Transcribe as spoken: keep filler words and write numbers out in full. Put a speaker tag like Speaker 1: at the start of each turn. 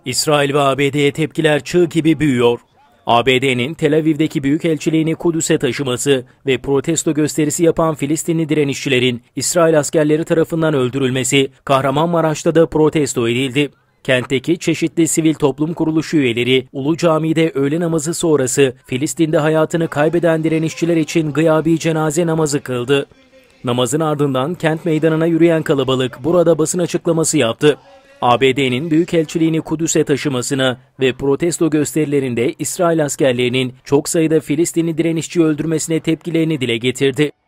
Speaker 1: İsrail ve A B D'ye tepkiler çığ gibi büyüyor. A B D'nin Tel Aviv'deki büyükelçiliğini Kudüs'e taşıması ve protesto gösterisi yapan Filistinli direnişçilerin İsrail askerleri tarafından öldürülmesi Kahramanmaraş'ta da protesto edildi. Kentteki çeşitli sivil toplum kuruluşu üyeleri Ulu Cami'de öğle namazı sonrası Filistin'de hayatını kaybeden direnişçiler için gıyabi cenaze namazı kıldı. Namazın ardından kent meydanına yürüyen kalabalık burada basın açıklaması yaptı. A B D'nin büyükelçiliğini Kudüs'e taşımasına ve protesto gösterilerinde İsrail askerlerinin çok sayıda Filistinli direnişçi öldürmesine tepkilerini dile getirdi.